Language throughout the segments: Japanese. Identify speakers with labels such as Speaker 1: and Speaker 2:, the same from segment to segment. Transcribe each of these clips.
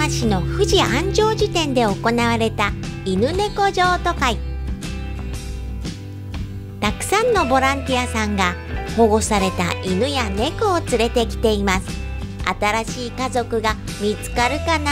Speaker 1: 山市の富士安城寺店で行われた犬猫譲渡会。たくさんのボランティアさんが保護された犬や猫を連れてきています。新しい家族が見つかるかな？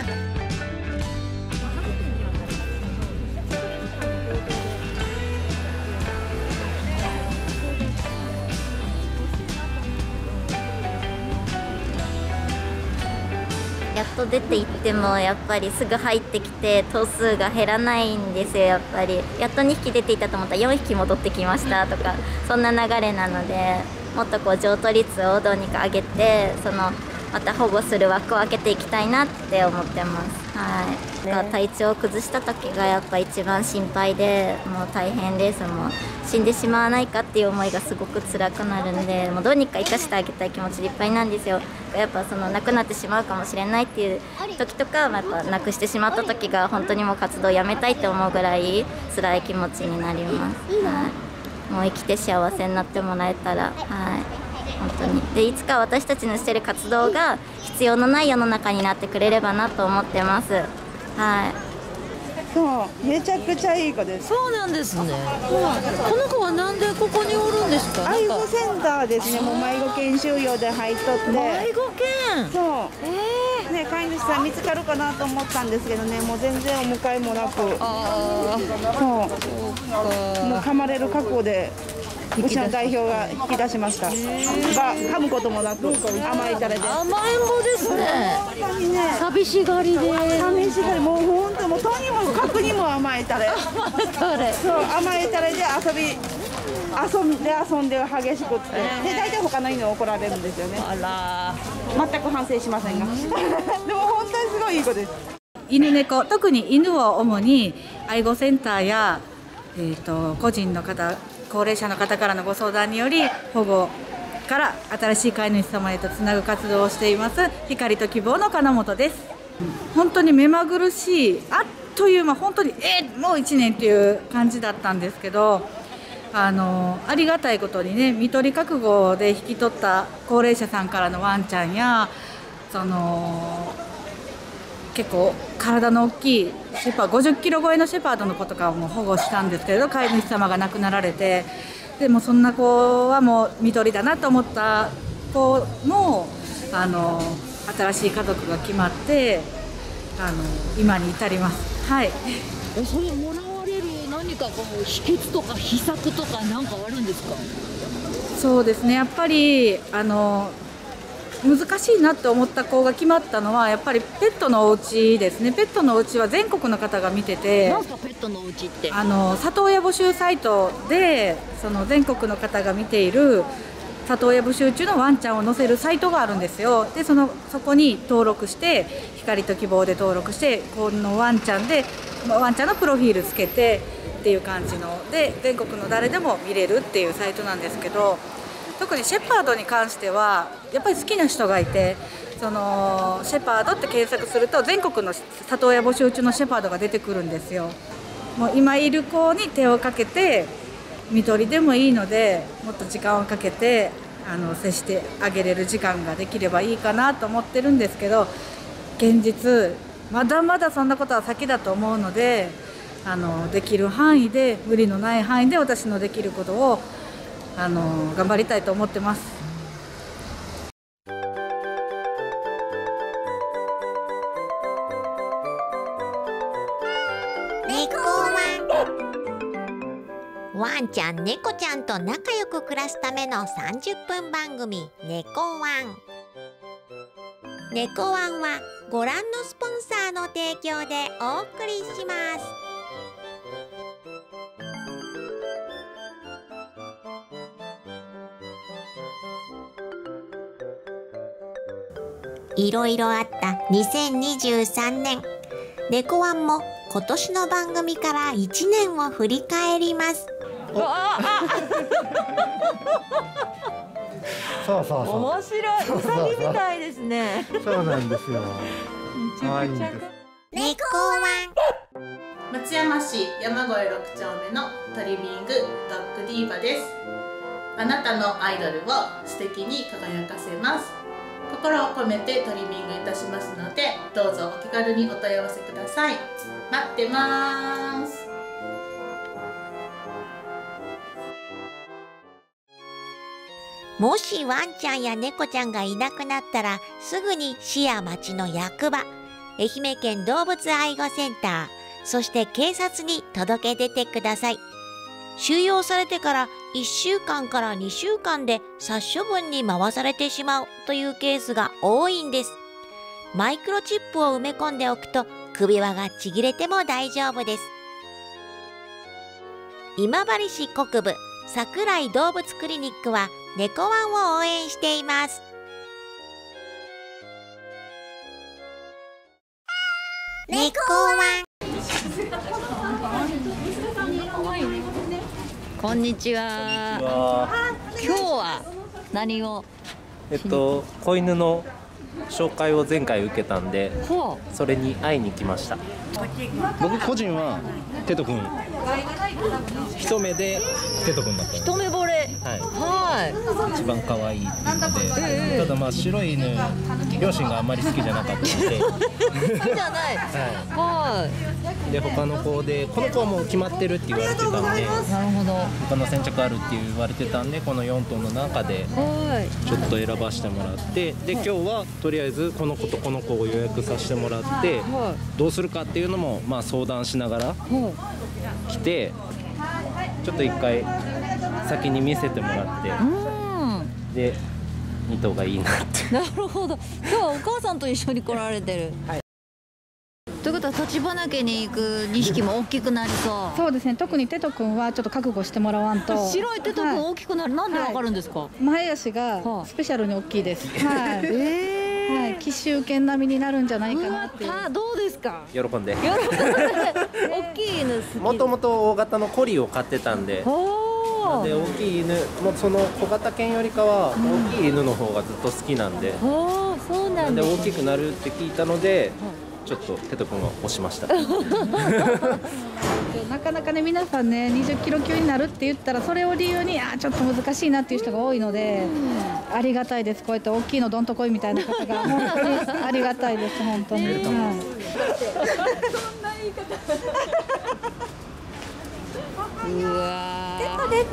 Speaker 2: やっと出て行ってもやっぱりすぐ入ってきて頭数が減らないんですよ。やっぱりやっと2匹出ていたと思ったら4匹戻ってきましたとか、そんな流れなので、もっとこう譲渡率をどうにか上げて、また保護する枠を開けていきたいなって思ってます。はい、体調を崩した時がやっぱ一番心配で、もう大変です。もう死んでしまわないかっていう思いがすごく辛くなるんで、もうどうにか生かしてあげたい気持ちでいっぱいなんですよ。やっぱ亡くなってしまうかもしれないっていう時とか、やっぱ亡くしてしまった時が本当にもう活動をやめたいって思うぐらい辛い気持ちになります。はい、もう生きて幸せになってもらえたら、はい、本当に。で、いつか私たちのしてる活動が必要のない世の中になってくれればなと思ってます。はい。
Speaker 3: そう、めちゃくちゃいい子です。
Speaker 4: そうなんですね。この子はなんでここにおるんですか？
Speaker 3: 愛護センターですね。もう迷子研修用で入っとって。
Speaker 4: 迷子犬。
Speaker 3: そう。ね、飼い主さん見つかるかなと思ったんですけどね、もう全然お迎えもなく。そう。もう噛まれる覚悟で。うちの代表が引き出しました。噛むこともなく甘えたれで。
Speaker 4: 甘えん坊ですね。寂しがりで。
Speaker 3: 寂しがり、もう本当もうとにもかくにも甘えたれ。そう、甘えたれで遊んで激しくって。で、大体他の犬怒られるんですよね。
Speaker 4: あら。
Speaker 3: 全く反省しませんが。でも本当にすごいいい子です。
Speaker 5: 犬猫、特に犬を主に愛護センターや、個人の方、高齢者の方からのご相談により保護から新しい飼い主様へとつなぐ活動をしています光と希望の金本です。本当に目まぐるしい、あっという間、本当にもう1年という感じだったんですけど、ありがたいことにね、看取り覚悟で引き取った高齢者さんからのワンちゃんや、結構体の大きいシェパー50キロ超えのシェパードの子とかも保護したんですけれど、飼い主様が亡くなられて、でもそんな子はもう看取りだなと思った子も新しい家族が決まって今に至ります。はい。
Speaker 4: それもらわれる何かこう秘訣とか秘策とか何かあるんですか？
Speaker 5: そうですね、やっぱり難しいなって思った子が決まったのはやっぱりペットのお家ですね。ペットのお家は全国の方が見てて、
Speaker 4: なんすかペットのお家って？
Speaker 5: 里親募集サイトで全国の方が見ている里親募集中のワンちゃんを載せるサイトがあるんですよ。でそこに登録して光と希望で登録して、このワンちゃんでワンちゃんのプロフィールつけてっていう感じので全国の誰でも見れるっていうサイトなんですけど、特にシェパードに関してはやっぱり好きな人がいて、シェパードって検索すると全国の里親募集中のシェパードが出てくるんですよ。もう今いる子に手をかけて看取りでもいいので、もっと時間をかけて接してあげれる時間ができればいいかなと思ってるんですけど、現実まだまだそんなことは先だと思うので、できる範囲で、無理のない範囲で私のできることを頑張りたいと思ってます。
Speaker 1: ワンちゃん猫ちゃんと仲良く暮らすための30分番組猫ワン。猫ワンはご覧のスポンサーの提供でお送りします。いろいろあった2023年。猫ワンも今年の番組から1年を振り返ります。
Speaker 6: そうそうそう。
Speaker 4: 面白い。ウサギみたいですね。
Speaker 6: そうなんですよ。可愛いんです。
Speaker 1: 猫ワ
Speaker 5: ン。松山市山越6丁目のトリミングドッグディーバです。あなたのアイドルを素敵に輝かせます。こ
Speaker 7: 心を込めてトリミングいたしますので、どうぞお気軽にお問い合わせください。待ってます。
Speaker 1: もしワンちゃんや猫ちゃんがいなくなったら、すぐに市や町の役場、愛媛県動物愛護センター、そして警察に届け出てください。収容されてから1週間から2週間で殺処分に回されてしまうというケースが多いんです。マイクロチップを埋め込んでおくと首輪がちぎれても大丈夫です。今治市国部桜井動物クリニックは猫ワンを応援しています。猫ワン。
Speaker 4: こんにちは。今日は何を？
Speaker 8: 子犬の紹介を前回受けたんで、それに会いに来ました。
Speaker 9: 僕個人はテト君、一目でテト君だった。
Speaker 4: 一目惚れ。
Speaker 9: はい。一番可愛いっていうので、ただまあ白い犬、両親があんまり好きじゃなかったので。
Speaker 4: 好きじゃない。はい。
Speaker 9: で他の子で、この子はもう決まってるって言われてたんで。なる
Speaker 4: ほど。
Speaker 9: 他の先着あるって言われてたんで、この4頭の中でちょっと選ばせてもらって、で今日はとりあえずこの子とこの子を予約させてもらって、どうするかっていうのもまあ相談しながら来て、ちょっと一回先に見せてもらって、で2頭がいいなって。
Speaker 4: なるほど。今日はお母さんと一緒に来られてる。はい。ということは立花家に行く2匹も大きくなりそう。
Speaker 5: そうですね。特にテト君はちょっと覚悟してもらわんと。
Speaker 4: 白いテト君大きくなる。なんでわかるんですか？
Speaker 5: 前足がスペシャルに大きいです。はい。はい。奇襲犬並みになるんじゃないかなっていう。
Speaker 4: どうですか？
Speaker 8: 喜んで。
Speaker 4: 大きい犬好き。
Speaker 8: もともと大型のコリーを飼ってたんで。で大きい犬もその小型犬よりかは大きい犬の方がずっと好きなんで。
Speaker 4: そうなん
Speaker 8: で大きくなるって聞いたので。ちょっとテト君は押しました
Speaker 5: なかなかね、皆さんね20キロ級になるって言ったら、それを理由にちょっと難しいなっていう人が多いので、ありがたいです。こうやって大きいのどんとこいみたいな方が本当にありがたいです。本当に、そんな言い方うわーテト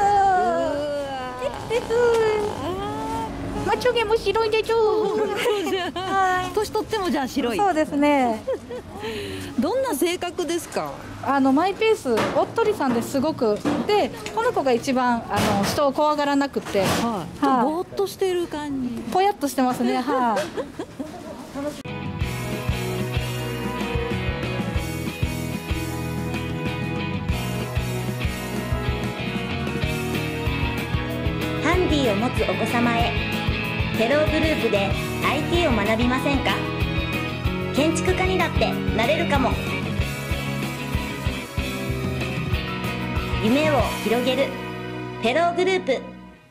Speaker 5: まちょげも白いでしょう。
Speaker 4: 年取ってもじゃあ白い。
Speaker 5: そうですね。
Speaker 4: どんな性格ですか？
Speaker 5: マイペース、おっとりさんですごく。で、この子が一番人を怖がらなくて、
Speaker 4: ぼーっとしてる感じ。
Speaker 5: ぽやっとしてますね。はい。
Speaker 10: ハンディを持つお子様へ、テログループで IT を学びませんか？建築家にだってなれるかも。夢を広げるテログループ。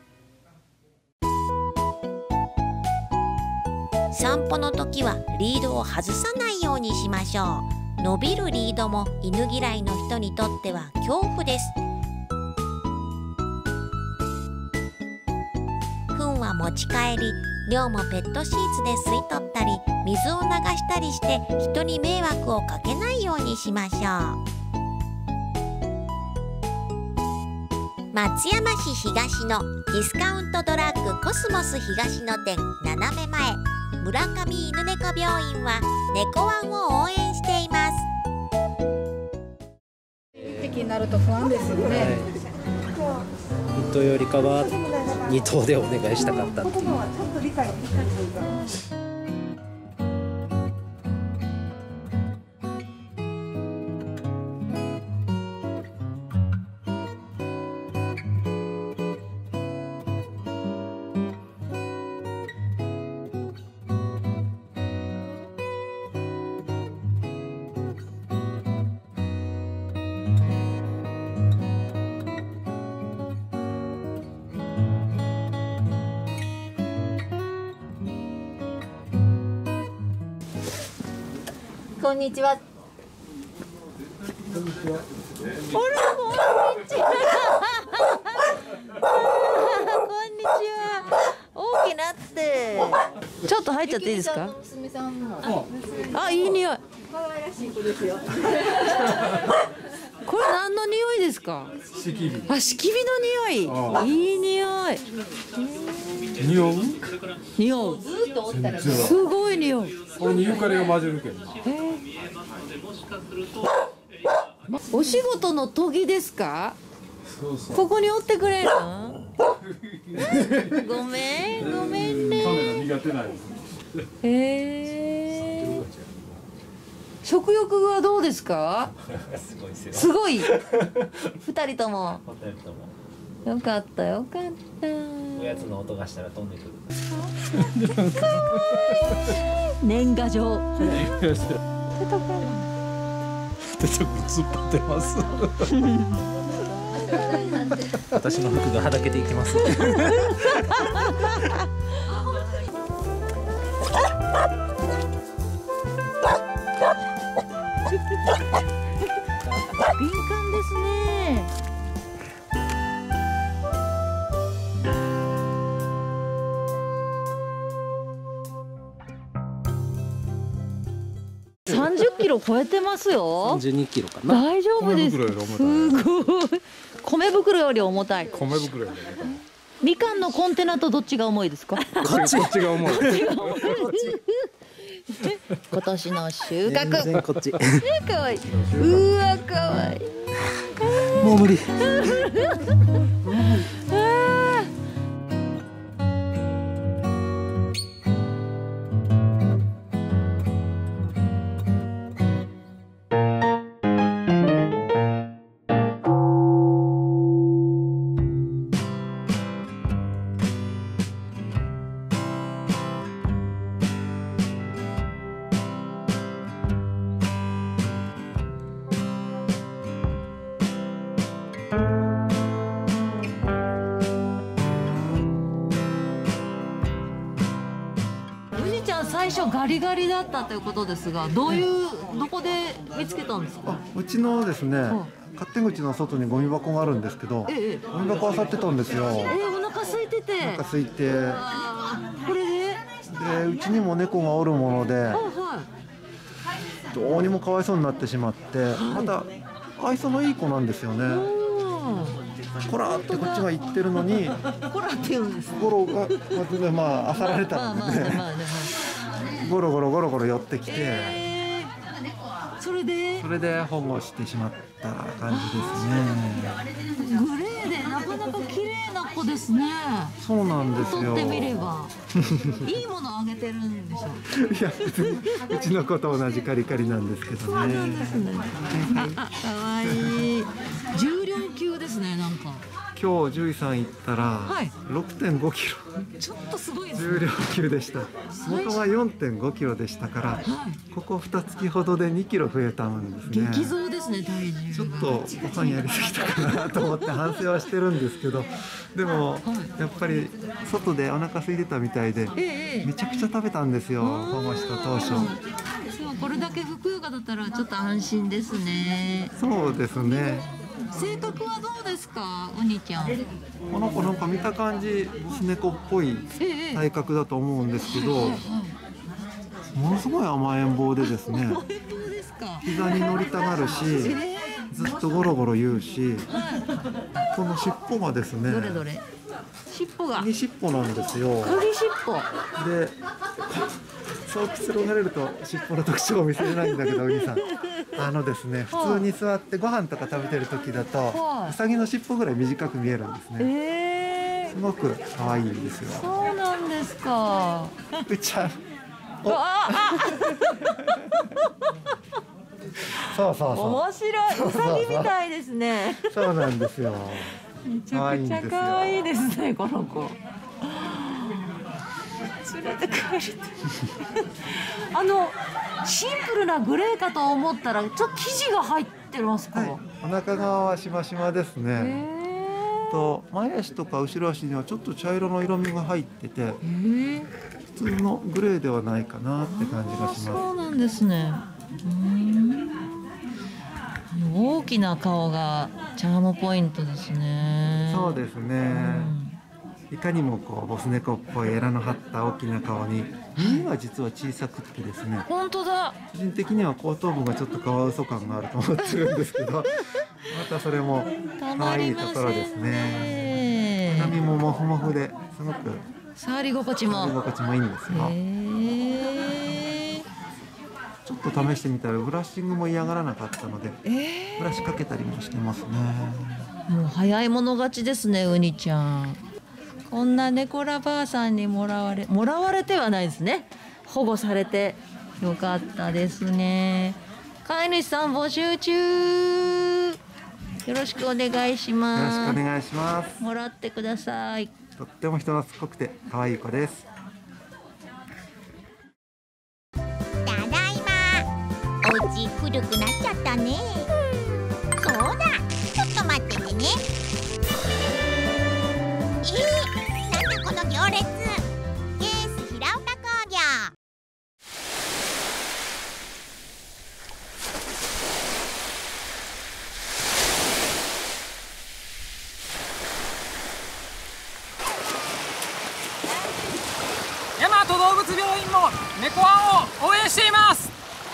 Speaker 1: 散歩の時はリードを外さないようにしましょう。伸びるリードも犬嫌いの人にとっては恐怖です。糞は持ち帰り、尿もペットシーツで吸い取ったり、水を流したりして人に迷惑をかけないようにしましょう。松山市東のディスカウントドラッグコスモス東野店斜め前、村上犬猫病院は猫ワンを応援しています。
Speaker 5: 1匹になると不安ですよね。
Speaker 8: 1頭よりかは2頭でお願いしたかったっていう。
Speaker 4: こんにちは。
Speaker 8: こんにちは。
Speaker 4: こんにちは。こんにちは。大きなって。ちょっと入っちゃっていいですか。あ、いい匂い。
Speaker 3: 可愛らしい子ですよ。
Speaker 4: これ何の匂いですか。
Speaker 6: しきり。
Speaker 4: あ、しきびの匂い。いい匂い。
Speaker 6: 匂う？
Speaker 4: 匂う。すごい匂い。
Speaker 6: これにユーカリが混ぜるけどな。
Speaker 4: お仕事の研ぎですか。
Speaker 6: そうそう。
Speaker 4: ここにおってくれるの。ごめん、ごめんね。
Speaker 6: カメラ苦手なんです。
Speaker 4: へえ。食欲はどうですか。
Speaker 8: すごいですよ。
Speaker 4: すごい。二人とも。よかったよかった。
Speaker 8: おやつの音がしたら飛んでくる。
Speaker 4: 年賀状。
Speaker 6: 突っ張ってます。
Speaker 8: 私の服がはだけていきます。
Speaker 4: 敏感ですね。30キロ超えてますよ。
Speaker 8: 32キロかな。
Speaker 4: 大丈夫です。すごい。米袋より重たい。
Speaker 6: 米袋より。
Speaker 4: みかんのコンテナとどっちが重いですか。
Speaker 6: こっちが重い。
Speaker 4: 今年の収穫。
Speaker 8: 全然こっち。
Speaker 4: 可愛い。うわ可愛い。
Speaker 8: もう無理。
Speaker 4: 最初ガリガリだったということですが、どこで見つけたんですか。
Speaker 11: うちのですね、勝手口の外にゴミ箱があるんですけど、ゴミ箱漁ってたんですよ。
Speaker 4: お腹空いてて。
Speaker 11: お腹空いて。
Speaker 4: これ
Speaker 11: で、うちにも猫がおるもので、どうにもかわいそうになってしまって、また愛想のいい子なんですよね。こらってこっちが言ってるのに、
Speaker 4: こらって言うんです。
Speaker 11: ゴロがまあ漁られたんでね。ゴロゴロゴロゴロ寄ってきて、
Speaker 4: それ
Speaker 11: で保護してしまった感じですね。
Speaker 4: グレーでなかなか綺麗な子ですね。
Speaker 11: そうなんですよ。
Speaker 4: 撮ってみればいいものあげてるんでしょう。
Speaker 11: いや別にうちの子と同じカリカリなんですけどね。
Speaker 4: そうなんですね。可愛い。重量級ですね。なんか
Speaker 11: 今日獣医さん行ったら 6.5 キロ。
Speaker 4: ちょっとすごいですね。
Speaker 11: 重量級でした。元が 4.5 キロでしたから、ここ2月ほどで2キロ増えたんですね。
Speaker 4: 激増ですね、体重。
Speaker 11: ちょっとご飯やりすぎたかなと思って反省はしてるんですけど、でもやっぱり外でお腹空いてたみたいで、めちゃくちゃ食べたんですよ、保護した当初。
Speaker 4: これだけふくよかだったらちょっと安心ですね。
Speaker 11: そうですね。
Speaker 4: 性格はどうですか、うにちゃん。
Speaker 11: この子なんか見た感じスネコっぽい体格だと思うんですけど、ものすごい甘えん坊でですね、膝に乗りたがるし、ずっとゴロゴロ言うし、この尻尾がですね、
Speaker 4: どれ尻尾が
Speaker 11: 鍵尻尾なんですよ。
Speaker 4: 鍵尻尾
Speaker 11: で、そうくつろがれると尻尾の特徴を見せれないんだけど、うにさんですね、普通に座ってご飯とか食べてる時だと、うさぎの尻尾ぐらい短く見えるんですね。すごく可愛いんですよ。
Speaker 4: そうなんですか。
Speaker 11: うちゃん。そうそうそう。
Speaker 4: 面白い。うさぎみたいですね。
Speaker 11: そうなんですよ。
Speaker 4: めちゃくちゃ可愛いですね、この子。連れて帰りたい。シンプルなグレーかと思ったら、ちょっと生地が入ってますか。
Speaker 11: お腹側はしましまですね。前足とか後ろ足にはちょっと茶色の色味が入ってて、普通のグレーではないかなって感じがします。
Speaker 4: そうなんですね。大きな顔がチャームポイントですね。
Speaker 11: そうですね。 いかにもこうボス猫っぽいエラの張った大きな顔に、耳は実は小さくってですね、
Speaker 4: 本当だ。
Speaker 11: 個人的には後頭部がちょっとカワウソ感があると思ってるんですけど、またそれも可愛いところですね。髪もモフモフですごく
Speaker 4: 触り心地も
Speaker 11: いいんですよ。ちょっと試してみたらブラッシングも嫌がらなかったので、ブラシかけたりもしてますね。
Speaker 4: もう早い者勝ちですね、ウニちゃん。こんな猫ラバーさんにもらわれてはないですね。保護されてよかったですね。飼い主さん募集中。よろしくお願いします。
Speaker 11: よろしくお願いします。
Speaker 4: もらってください。
Speaker 11: とっても人懐っこくて可愛い子です。
Speaker 1: ただいま。お家古くなっちゃったね。そうだ、ちょっと待っててね。なんだこの行列。ケース平岡工業。
Speaker 12: 大和動物病院も猫ワンを応援しています。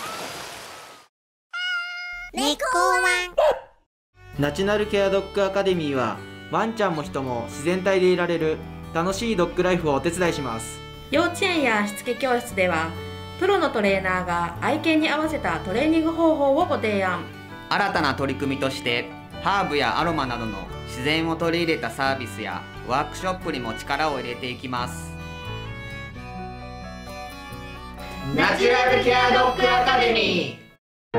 Speaker 1: 猫ワン。
Speaker 13: ナチュラルケアドッグアカデミーはワンちゃんも人も自然体でいられる楽しいドッグライフをお手伝いします。
Speaker 14: 幼稚園やしつけ教室ではプロのトレーナーが愛犬に合わせたトレーニング方法をご提案。
Speaker 15: 新たな取り組みとしてハーブやアロマなどの自然を取り入れたサービスやワークショップにも力を入れていきます。ナチュラルケアドッグアカデミー。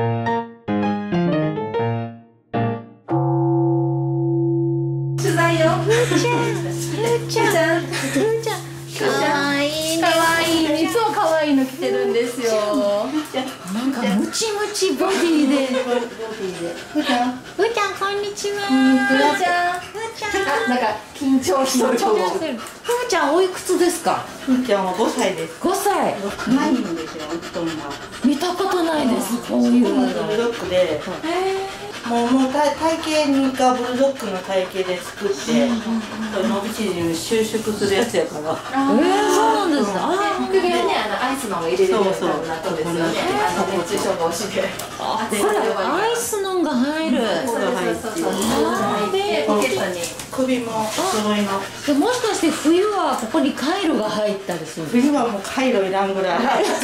Speaker 14: 取材よ。ふーちゃん、ふーちゃん、ふーちゃん、かわいいね。かわいい。いつもかわいいの着てるんですよ。
Speaker 4: なんかムチムチボディで。
Speaker 14: ふーちゃん、
Speaker 1: ふーちゃんこんにちは。
Speaker 14: ふーちゃん、
Speaker 1: ふーちゃん。
Speaker 14: なんか緊張してる。
Speaker 4: ふーちゃんおいくつですか。
Speaker 3: ふーちゃんは5歳です。
Speaker 4: 5歳。
Speaker 3: ないんですよ、布団が。
Speaker 4: 見たことないです。こういうの。
Speaker 3: ブルドッグで。もう体型がブルドッグの体型で作って、伸び縮み収縮するやつやから。
Speaker 4: そうなんですね。
Speaker 14: 首はね、アイスのを入れれるようになったんですよね。熱中症防止で。
Speaker 4: アイスのが入る。
Speaker 14: で、ポケットに。
Speaker 3: 首も揃いの。
Speaker 4: でもしかして冬はここにカイロが入ったりする。
Speaker 3: 冬はもうカイロいらんぐらい。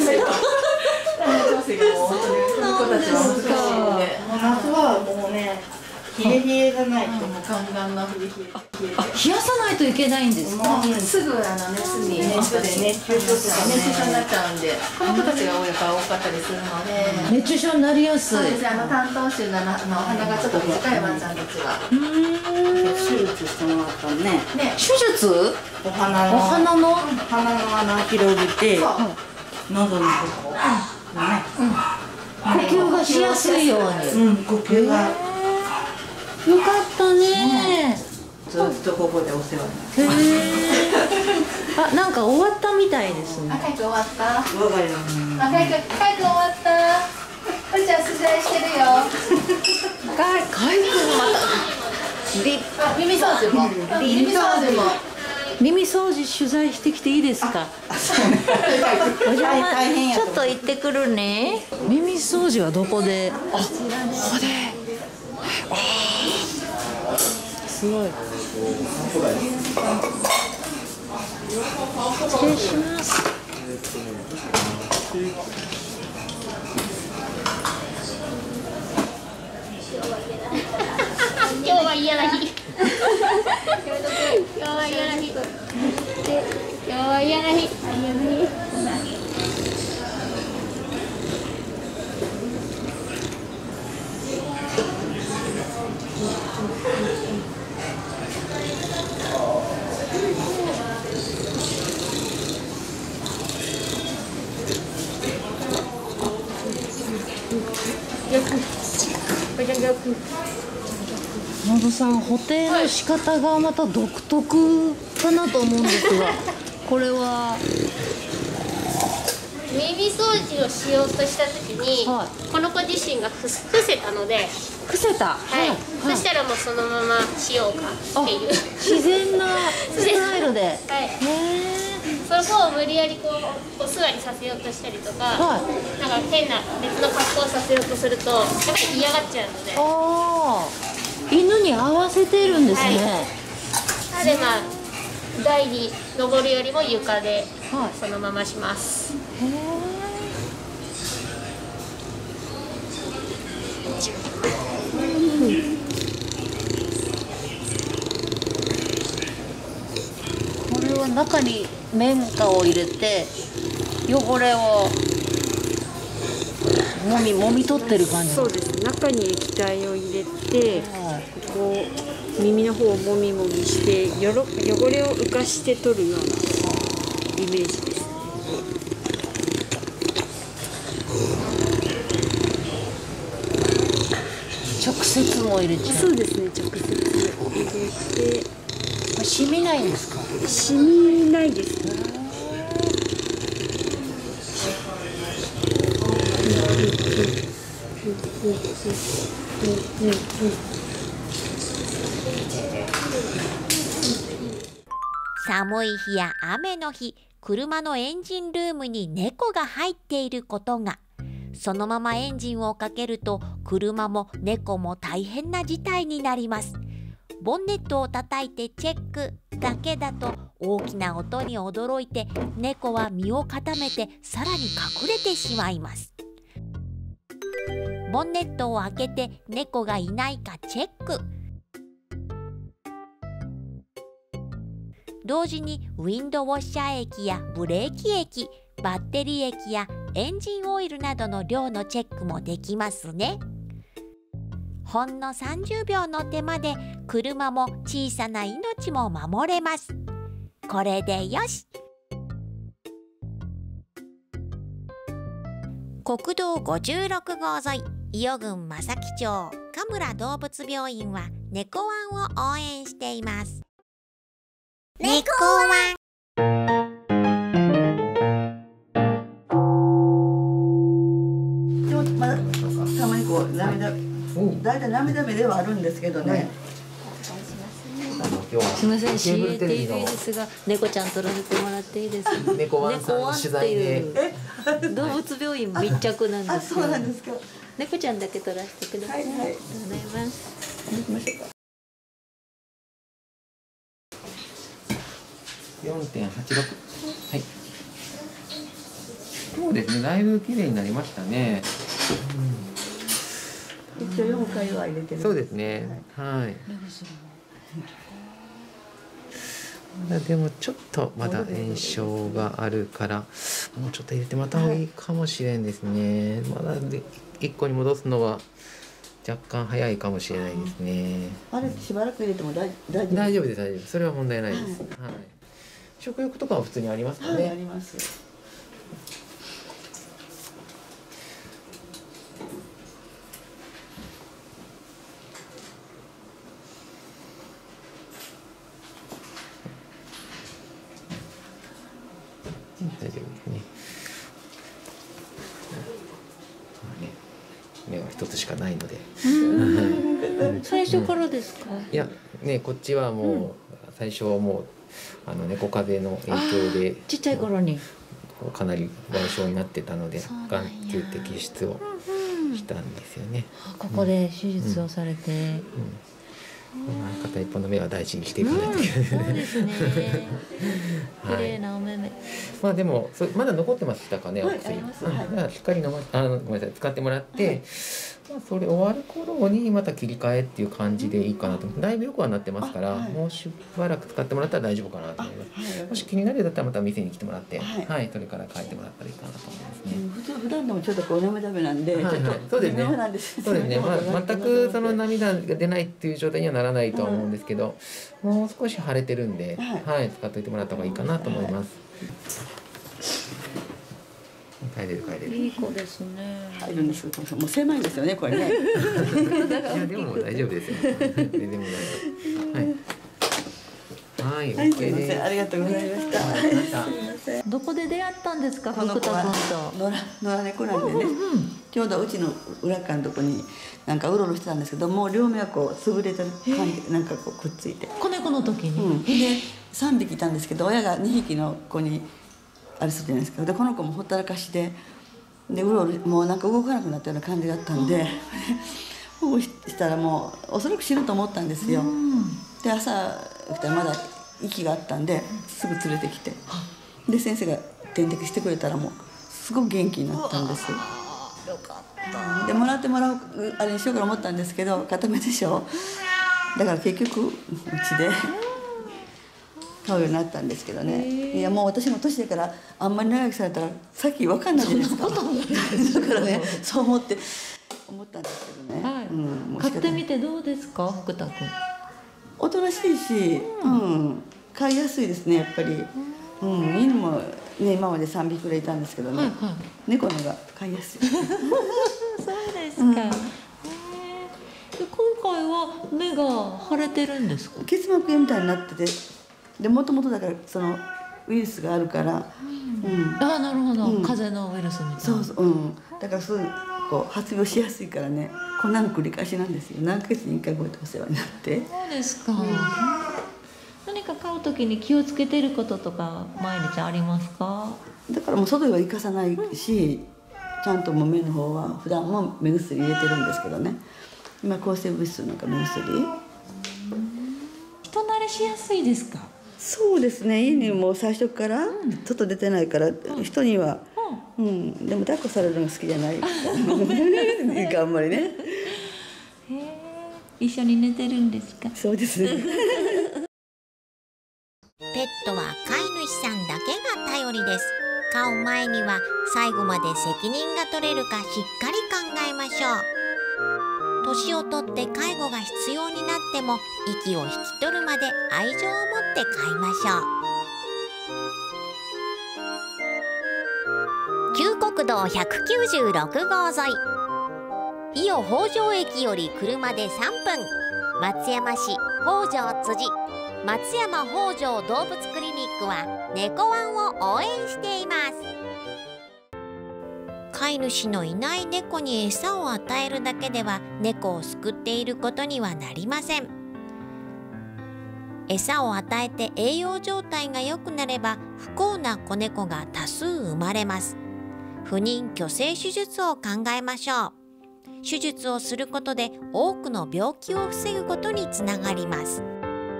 Speaker 14: 調整がもう本当に子たちは難しいんで。
Speaker 3: 夏はもうね、冷え冷えがないともう
Speaker 14: ガンガンな冷え。
Speaker 4: 冷やさないといけないんですか。
Speaker 14: すぐ熱で熱中症になっちゃうんで、この子たちが多かったりするので。
Speaker 4: 熱中症になりやすい。
Speaker 14: そうです。担当種の鼻がちょっと短いワンちゃんたちは。
Speaker 3: 手術してもらったのね。
Speaker 4: 手術？
Speaker 3: お鼻の穴広げて、喉のとこ。
Speaker 4: 呼吸がしやすいように。
Speaker 3: 呼吸が。
Speaker 4: よかったね。
Speaker 3: ずっとここでお世話になって。
Speaker 4: あ、なんか終わったみたいですね。
Speaker 14: 赤いく終わった。
Speaker 3: 我が家の。
Speaker 14: 赤いく終わった。ふーちゃん取材してるよ。
Speaker 4: 赤いくまた。
Speaker 14: 耳掃除も。耳掃除も。
Speaker 4: 耳掃除取材してきていいですか。お邪魔。ちょっと行ってくるね。耳掃除はどこで。あ、ここで。すごい。失礼します。
Speaker 1: 今日は嫌な日。今日は嫌な日。今日は嫌な日。
Speaker 4: マドさん、補定の仕方がまた独特かなと思うんですが、これは
Speaker 16: 耳掃除をしようとした時に、この子自身が伏せたので、
Speaker 4: 伏せた。
Speaker 16: はい。そしたらもうそのまましようかっていう
Speaker 4: 自然なスタイルで。
Speaker 16: はい。そこを無理やりこうお座りさせようとしたりとか、なんか変な別の格好をさせようとするとやっぱり嫌がっちゃうので。
Speaker 4: ああ。犬に合わせてるんですね。
Speaker 16: なのでまあ台に登るよりも床でそのままします。へえ。
Speaker 4: これは中に綿花を入れて汚れをもみ取ってる感じ。
Speaker 17: そうです。中に液体を入れて、こう耳の方をもみもみして汚れを浮かして取るようなイメージです。
Speaker 4: 直接も入れちゃう。
Speaker 17: そうですね。直接入れて。
Speaker 4: 染みないんですか？
Speaker 17: 染みないですね。
Speaker 1: 寒い日や雨の日、車のエンジンルームに猫が入っていることが、そのままエンジンをかけると車も猫も大変な事態になります。ボンネットを叩いてチェックだけだと大きな音に驚いて猫は身を固めてさらに隠れてしまいます。ボンネットを開けて猫がいないかチェック。同時にウィンドウォッシャー液やブレーキ液、バッテリー液やエンジンオイルなどの量のチェックもできますね。ほんの30秒の手間で車も小さな命も守れます。これでよし。国道56号沿い、伊予郡正木町神村動物病院は猫ワンを応援しています。猫ワン。
Speaker 18: でもまだたまにこう涙、だいたい涙目ではあるんですけどね。
Speaker 4: すみません、CATV ですが、猫ちゃん撮らせてもらっていいですか？
Speaker 8: 猫ワンさんの取材で
Speaker 4: 動物病院密着なんです。
Speaker 18: あ、そうなんですか。
Speaker 4: 猫ちゃんだけ撮らせてください。
Speaker 18: はいはい。
Speaker 4: ありがとうございます。
Speaker 18: 行きましょうか。
Speaker 19: 4.86。はい。そうですね、だいぶ綺麗になりましたね。
Speaker 18: 一応4回は入れてる。
Speaker 19: そうですね。はい。でもちょっとまだ炎症があるからもうちょっと入れてもらった方がいいかもしれんですね。まだ1個に戻すのは若干早いかもしれないですね。
Speaker 18: あれしばらく入れても大丈夫？
Speaker 19: 大丈夫です、大丈夫。それは問題ないです。はい。食欲とかは普通にありますかね？
Speaker 18: はい、あります。
Speaker 19: 大丈夫ですね。目は一つしかないので。
Speaker 4: 最初からですか？
Speaker 19: いやね、こっちはもう最初はもう猫風邪の影響で
Speaker 4: ちっちゃい頃に
Speaker 19: かなり外傷になってたので眼球摘出をしたんですよね。
Speaker 4: ここで手術をされて。
Speaker 19: 片一方の目は大事にしていかないといけない。
Speaker 4: そうですね。綺麗なお目目。
Speaker 19: まあでもまだ残ってましたかね、お薬。しっかりごめんなさい、使ってもらって、まあそれ終わる頃にまた切り替えっていう感じでいいかなと。だいぶよくはなってますから、もうしばらく使ってもらったら大丈夫かなと思います。もし気になるようだったらまた店に来てもらって、はい、それから変えてもらったらいいかなと思いますね。
Speaker 18: 普段でもちょっとこう涙目なんで、
Speaker 19: そうですね。そうですね。まあ全くその涙が出ないっていう状態にはならないとは思うんですけど、もう少し腫れてるんで、はい、使っといてもらった方がいいかなと思います。帰れる。
Speaker 4: いい子ですね。
Speaker 18: 入るんですけど、もう狭いんですよね、これね。
Speaker 19: いやでも大丈夫ですよ。でもはい。 はい、
Speaker 18: はい、す
Speaker 19: OK
Speaker 18: みません、
Speaker 19: です。
Speaker 18: ありがとうございました。
Speaker 4: どこで出会ったんですか、
Speaker 18: この
Speaker 4: 福田
Speaker 18: 子は
Speaker 4: 君と。
Speaker 18: 野良猫なんでね、ちょうどうちの裏側のとこになんかうろうろしてたんですけど、もう両目はこう潰れてる感じ、なんかこうくっついて、
Speaker 4: 子猫の時に、
Speaker 18: で3匹いたんですけど、親が2匹の子にあれするじゃないですか。でこの子もほったらかしでうろうろ、もうなんか動かなくなったような感じがあったんで、保護したらもうおそらく死ぬと思ったんですよ。で朝起きたらまだ息があったんで、すぐ連れてきて、で先生が点滴してくれたらもうすごく元気になったんです。
Speaker 4: よかった。
Speaker 18: でもらうあれにしようかと思ったんですけど、固めでしょ。だから結局うちで飼うようになったんですけどね。いやもう私も年だからあんまり長生きされたらさっき分かんないじゃないですか。だからね、そう思ったんですけどね。
Speaker 4: はい。飼ってみてどうですか、福田君。
Speaker 18: おとなしいし、飼いやすいですね、やっぱり。犬もね、今まで3匹くらいいたんですけどね、猫のが飼いやすい。
Speaker 4: そうですか。今回は目が腫れてるんですか。
Speaker 18: 結膜炎みたいになってて、でもともとだからそのウイルスがあるから、
Speaker 4: ああ、なるほど、風邪のウイルスみたいな。そう
Speaker 18: そう、だからすぐこう発病しやすいからね、こんなの繰り返しなんですよ。何ヶ月に1回こうやってお世話になって。
Speaker 4: そうですか。何か飼う時に気をつけてることとか毎日ありますか。
Speaker 18: だからもう外へは行かさないし、ちゃんともう目の方は普段も目薬入れてるんですけどね。今抗生物質なんか目薬。
Speaker 4: 人慣れしやすいですか。
Speaker 18: そうですね、家にも最初から外出てないから、人には、でも抱っこされるのが好きじゃないあんまりね。
Speaker 4: 一緒に寝てるんですか。
Speaker 18: そうですね。
Speaker 1: ペットは飼い主さんだけが頼りです。飼う前には最後まで責任が取れるかしっかり考えましょう。年をとって介護が必要になっても息を引き取るまで愛情を持って飼いましょう。旧国道196号沿い、伊予北条駅より車で3分、松山市北条辻松山北条動物クリニックは猫ワンを応援しています。飼い主のいない猫に餌を与えるだけでは猫を救っていることにはなりません。餌を与えて栄養状態が良くなれば不幸な子猫が多数生まれます。不妊去勢手術を考えましょう。手術をすることで多くの病気を防ぐことにつながります。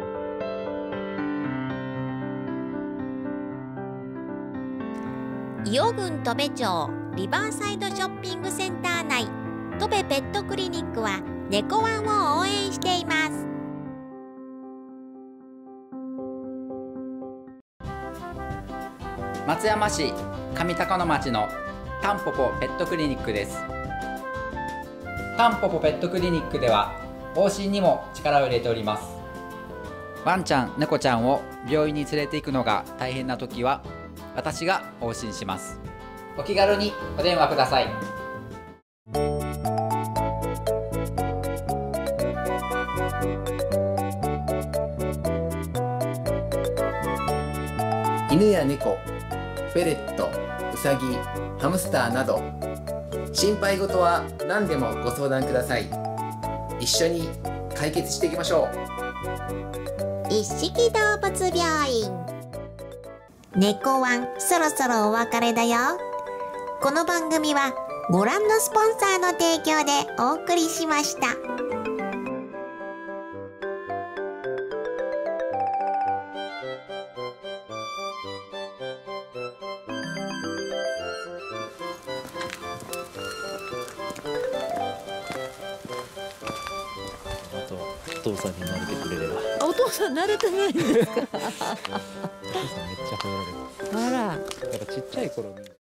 Speaker 1: 伊予郡戸部町リバーサイドショッピングセンター内、戸部ペットクリニックは猫ワンを応援しています。
Speaker 15: 松山市上高野町のタンポポペットクリニックです。タンポポペットクリニックでは往診にも力を入れております。ワンちゃん猫ちゃんを病院に連れて行くのが大変な時は私が往診します。お気軽にお電話ください。
Speaker 19: 犬や猫、フェレット、ウサギ、ハムスターなど心配事は何でもご相談ください。一緒に解決していきましょう。
Speaker 1: 一色動物病院。猫ワン、そろそろお別れだよ。この番組はご覧のスポンサーの提供でお送りしました。
Speaker 8: お父さんに慣れてくれれば。
Speaker 4: お父さん慣れてないんですか。
Speaker 8: お父さんめっちゃ吠えられます。
Speaker 4: あら。
Speaker 8: なんかちっちゃい頃に。